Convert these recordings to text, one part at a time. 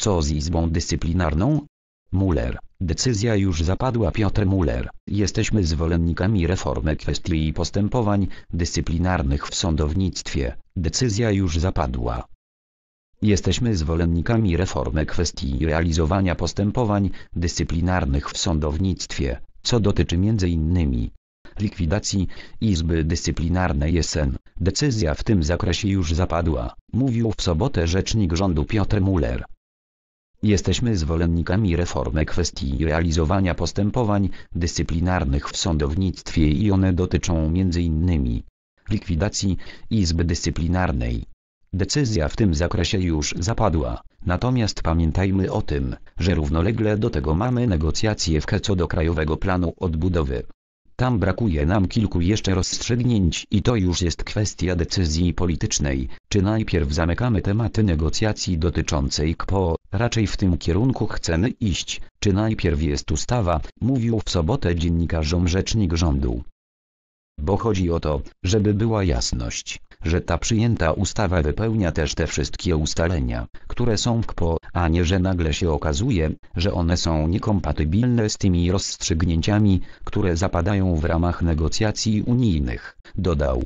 Co z Izbą Dyscyplinarną? Müller. Decyzja już zapadła. Piotr Müller. Jesteśmy zwolennikami reformy kwestii i postępowań dyscyplinarnych w sądownictwie. Decyzja już zapadła. Jesteśmy zwolennikami reformy kwestii realizowania postępowań dyscyplinarnych w sądownictwie, co dotyczy m.in. likwidacji Izby Dyscyplinarnej SN. Decyzja w tym zakresie już zapadła, mówił w sobotę rzecznik rządu Piotr Müller. Jesteśmy zwolennikami reformy kwestii realizowania postępowań dyscyplinarnych w sądownictwie i one dotyczą m.in. likwidacji Izby Dyscyplinarnej. Decyzja w tym zakresie już zapadła, natomiast pamiętajmy o tym, że równolegle do tego mamy negocjacje co do Krajowego Planu Odbudowy. Tam brakuje nam kilku jeszcze rozstrzygnięć i to już jest kwestia decyzji politycznej, czy najpierw zamykamy tematy negocjacji dotyczącej KPO, raczej w tym kierunku chcemy iść, czy najpierw jest ustawa, mówił w sobotę dziennikarzom rzecznik rządu. Bo chodzi o to, żeby była jasność, że ta przyjęta ustawa wypełnia też te wszystkie ustalenia, które są w KPO, a nie że nagle się okazuje, że one są niekompatybilne z tymi rozstrzygnięciami, które zapadają w ramach negocjacji unijnych, dodał.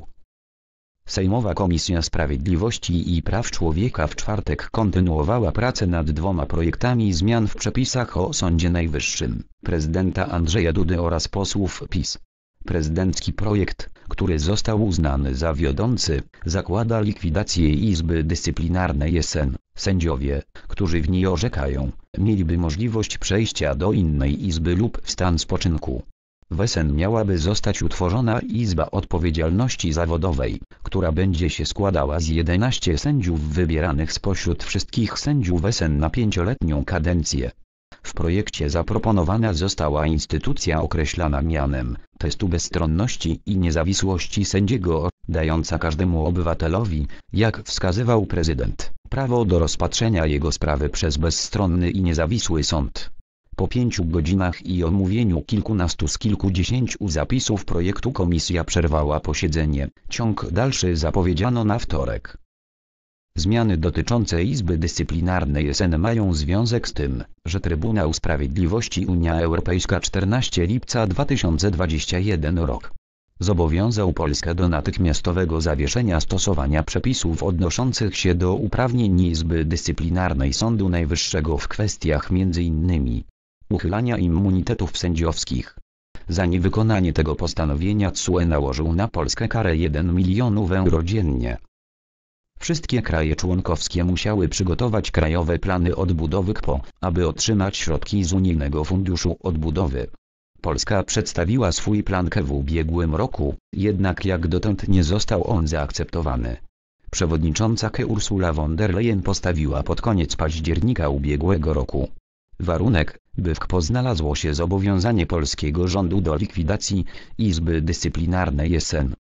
Sejmowa Komisja Sprawiedliwości i Praw Człowieka w czwartek kontynuowała pracę nad 2 projektami zmian w przepisach o Sądzie Najwyższym, prezydenta Andrzeja Dudy oraz posłów PiS. Prezydencki projekt, który został uznany za wiodący, zakłada likwidację Izby Dyscyplinarnej SN. Sędziowie, którzy w niej orzekają, mieliby możliwość przejścia do innej izby lub w stan spoczynku. W SN miałaby zostać utworzona Izba Odpowiedzialności Zawodowej, która będzie się składała z 11 sędziów wybieranych spośród wszystkich sędziów SN na 5-letnią kadencję. W projekcie zaproponowana została instytucja określana mianem testu bezstronności i niezawisłości sędziego, dająca każdemu obywatelowi, jak wskazywał prezydent, prawo do rozpatrzenia jego sprawy przez bezstronny i niezawisły sąd. Po 5 godzinach i omówieniu kilkunastu z kilkudziesięciu zapisów projektu komisja przerwała posiedzenie. Ciąg dalszy zapowiedziano na wtorek. Zmiany dotyczące Izby Dyscyplinarnej SN mają związek z tym, że Trybunał Sprawiedliwości Unia Europejska 14 lipca 2021 rok zobowiązał Polskę do natychmiastowego zawieszenia stosowania przepisów odnoszących się do uprawnień Izby Dyscyplinarnej Sądu Najwyższego w kwestiach m.in. uchylania immunitetów sędziowskich. Za niewykonanie tego postanowienia TSUE nałożył na Polskę karę 1 milionów euro dziennie. Wszystkie kraje członkowskie musiały przygotować krajowe plany odbudowy KPO, aby otrzymać środki z Unijnego Funduszu Odbudowy. Polska przedstawiła swój plan w ubiegłym roku, jednak jak dotąd nie został on zaakceptowany. Przewodnicząca Ursula von der Leyen postawiła pod koniec października ubiegłego roku warunek, by w KPO znalazło się zobowiązanie polskiego rządu do likwidacji Izby Dyscyplinarnej SN.